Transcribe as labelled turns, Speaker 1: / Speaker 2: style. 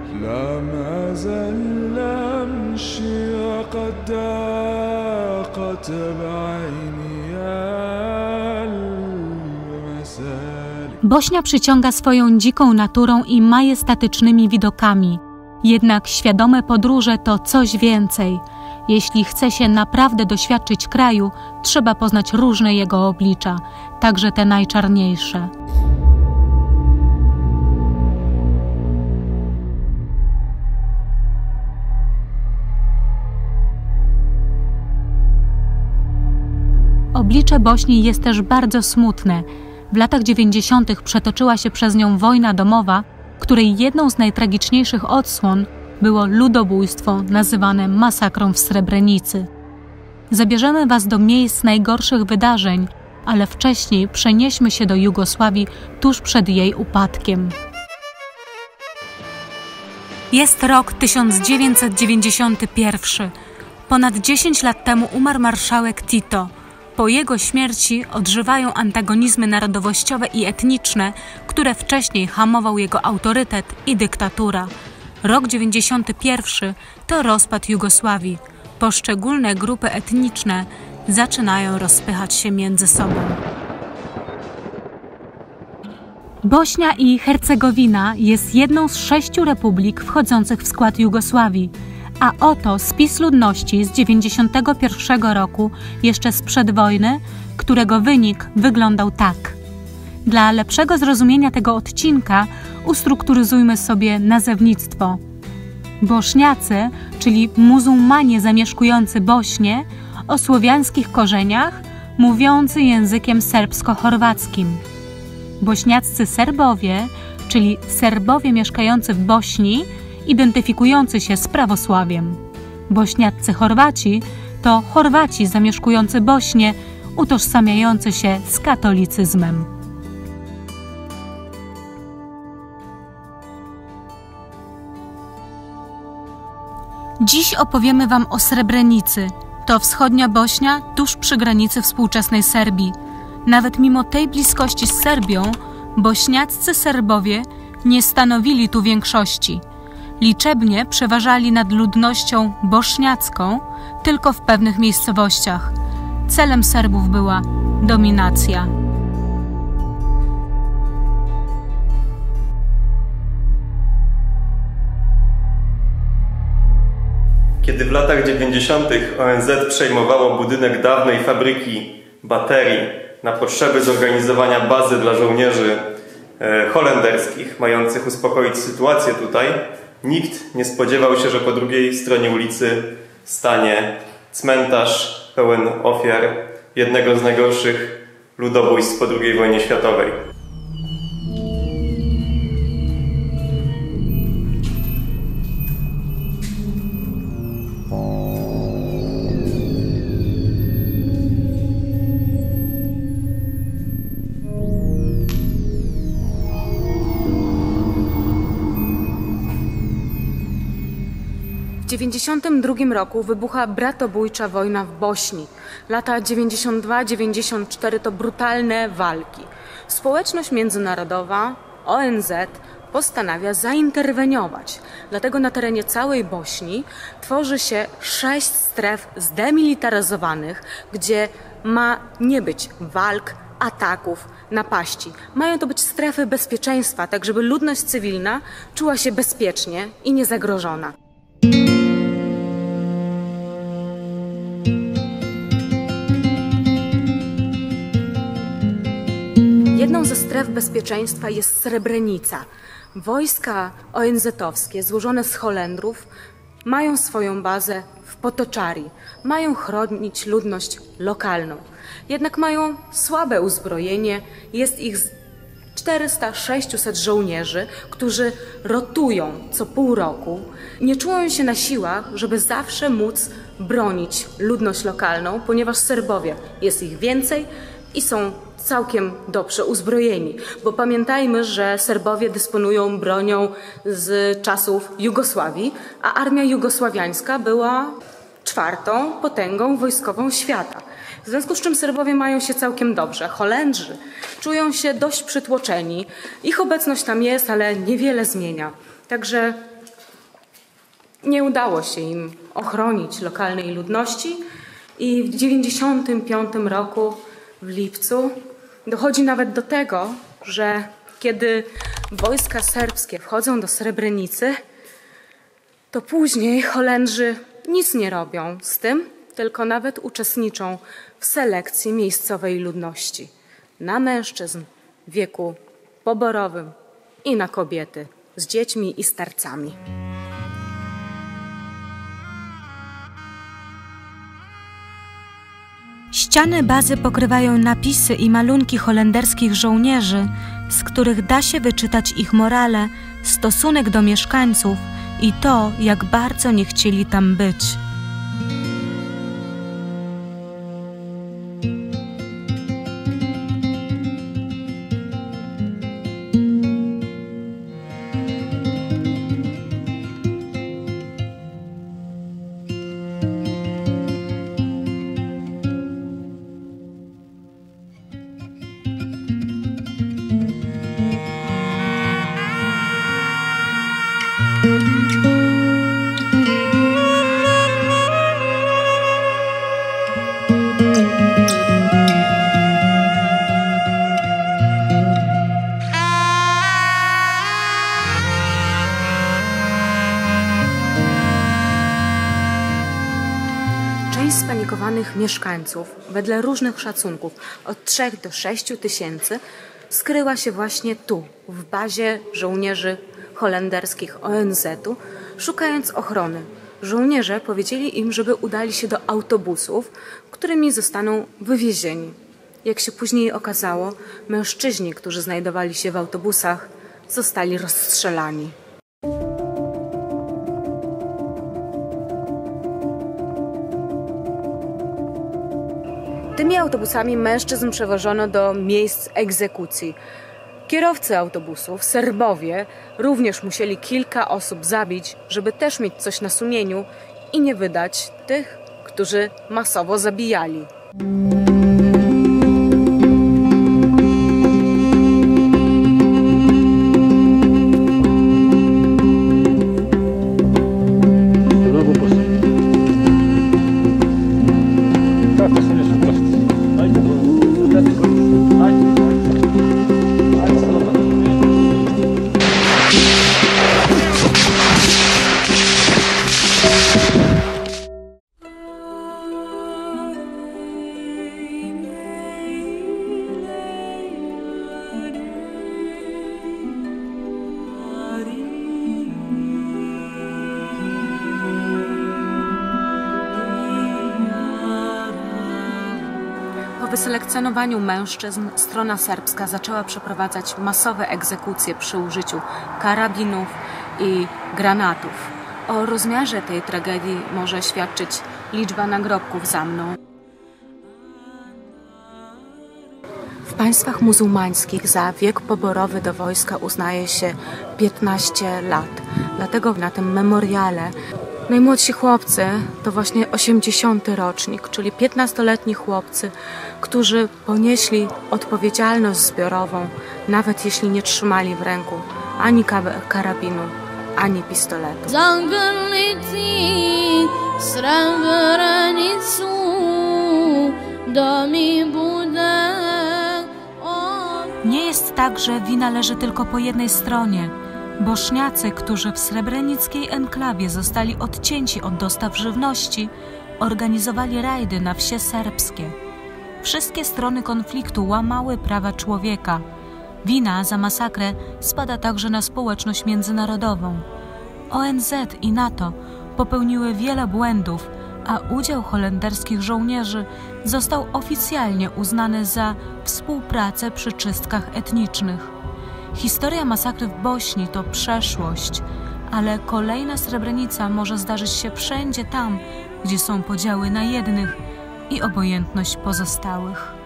Speaker 1: لا ما زال أمشي وقد ضاقت بعيني المسالك.
Speaker 2: Bośnia przyciąga swoją dziką naturą i majestatycznymi widokami. Jednak świadome podróże to coś więcej. Jeśli chce się naprawdę doświadczyć kraju, trzeba poznać różne jego oblicza, także te najczarniejsze. Oblicze Bośni jest też bardzo smutne. W latach 90. przetoczyła się przez nią wojna domowa, której jedną z najtragiczniejszych odsłon było ludobójstwo nazywane masakrą w Srebrenicy. Zabierzemy Was do miejsc najgorszych wydarzeń, ale wcześniej przenieśmy się do Jugosławii tuż przed jej upadkiem. Jest rok 1991. Ponad 10 lat temu umarł marszałek Tito. Po jego śmierci odżywają antagonizmy narodowościowe i etniczne, które wcześniej hamował jego autorytet i dyktatura. Rok 91 to rozpad Jugosławii. Poszczególne grupy etniczne zaczynają rozpychać się między sobą. Bośnia i Hercegowina jest jedną z 6 republik wchodzących w skład Jugosławii. A oto spis ludności z 1991 roku, jeszcze sprzed wojny, którego wynik wyglądał tak. Dla lepszego zrozumienia tego odcinka ustrukturyzujmy sobie nazewnictwo. Bośniacy, czyli muzułmanie zamieszkujący Bośnię, o słowiańskich korzeniach, mówiący językiem serbsko-chorwackim. Bośniaccy Serbowie, czyli Serbowie mieszkający w Bośni, identyfikujący się z prawosławiem. Bośniaccy Chorwaci to Chorwaci zamieszkujący Bośnię, utożsamiający się z katolicyzmem. Dziś opowiemy Wam o Srebrenicy. To wschodnia Bośnia tuż przy granicy współczesnej Serbii. Nawet mimo tej bliskości z Serbią, bośniaccy Serbowie nie stanowili tu większości. Liczebnie przeważali nad ludnością bośniacką tylko w pewnych miejscowościach. Celem Serbów była dominacja.
Speaker 3: Kiedy w latach 90. ONZ przejmowało budynek dawnej fabryki baterii na potrzeby zorganizowania bazy dla żołnierzy holenderskich, mających uspokoić sytuację tutaj, nikt nie spodziewał się, że po drugiej stronie ulicy stanie cmentarz pełen ofiar jednego z najgorszych ludobójstw po II wojnie światowej.
Speaker 4: W 1992 roku wybucha bratobójcza wojna w Bośni. Lata 92-94 to brutalne walki. Społeczność międzynarodowa, ONZ, postanawia zainterweniować. Dlatego na terenie całej Bośni tworzy się 6 stref zdemilitaryzowanych, gdzie ma nie być walk, ataków, napaści. Mają to być strefy bezpieczeństwa, tak żeby ludność cywilna czuła się bezpiecznie i niezagrożona. Jedną ze stref bezpieczeństwa jest Srebrenica. Wojska ONZ-owskie złożone z Holendrów mają swoją bazę w Potoczari. Mają chronić ludność lokalną. Jednak mają słabe uzbrojenie, jest ich 400-600 żołnierzy, którzy rotują co pół roku. Nie czują się na siłach, żeby zawsze móc bronić ludność lokalną, ponieważ Serbowie jest ich więcej i są całkiem dobrze uzbrojeni, bo pamiętajmy, że Serbowie dysponują bronią z czasów Jugosławii, a armia jugosławiańska była 4. potęgą wojskową świata. W związku z czym Serbowie mają się całkiem dobrze. Holendrzy czują się dość przytłoczeni. Ich obecność tam jest, ale niewiele zmienia. Także Nie udało się im ochronić lokalnej ludności i w 1995 roku w lipcu dochodzi nawet do tego, że kiedy wojska serbskie wchodzą do Srebrenicy, to później Holendrzy nic nie robią z tym, tylko nawet uczestniczą w selekcji miejscowej ludności na mężczyzn w wieku poborowym i na kobiety z dziećmi i starcami.
Speaker 2: Ściany bazy pokrywają napisy i malunki holenderskich żołnierzy, z których da się wyczytać ich morale, stosunek do mieszkańców i to, jak bardzo nie chcieli tam być.
Speaker 4: Część spanikowanych mieszkańców, wedle różnych szacunków, od 3 do 6 tysięcy, skryła się właśnie tu, w bazie żołnierzy holenderskich ONZ-u, szukając ochrony. Żołnierze powiedzieli im, żeby udali się do autobusów, którymi zostaną wywiezieni. Jak się później okazało, mężczyźni, którzy znajdowali się w autobusach, zostali rozstrzelani. Tymi autobusami mężczyzn przewożono do miejsc egzekucji. Kierowcy autobusów, Serbowie, również musieli kilka osób zabić, żeby też mieć coś na sumieniu i nie wydać tych, którzy masowo zabijali. Po wyselekcjonowaniu mężczyzn strona serbska zaczęła przeprowadzać masowe egzekucje przy użyciu karabinów i granatów. O rozmiarze tej tragedii może świadczyć liczba nagrobków za mną. W państwach muzułmańskich za wiek poborowy do wojska uznaje się 15 lat. Dlatego na tym memoriale najmłodsi chłopcy to właśnie 80. rocznik, czyli 15-letni chłopcy, którzy ponieśli odpowiedzialność zbiorową, nawet jeśli nie trzymali w ręku ani karabinu, ani pistoletu.
Speaker 2: Nie jest tak, że wina leży tylko po jednej stronie. Bośniacy, którzy w srebrenickiej enklawie zostali odcięci od dostaw żywności, organizowali rajdy na wsie serbskie. Wszystkie strony konfliktu łamały prawa człowieka. Wina za masakrę spada także na społeczność międzynarodową. ONZ i NATO popełniły wiele błędów, a udział holenderskich żołnierzy został oficjalnie uznany za współpracę przy czystkach etnicznych. Historia masakry w Bośni to przeszłość, ale kolejna Srebrenica może zdarzyć się wszędzie tam, gdzie są podziały na jednych i obojętność pozostałych.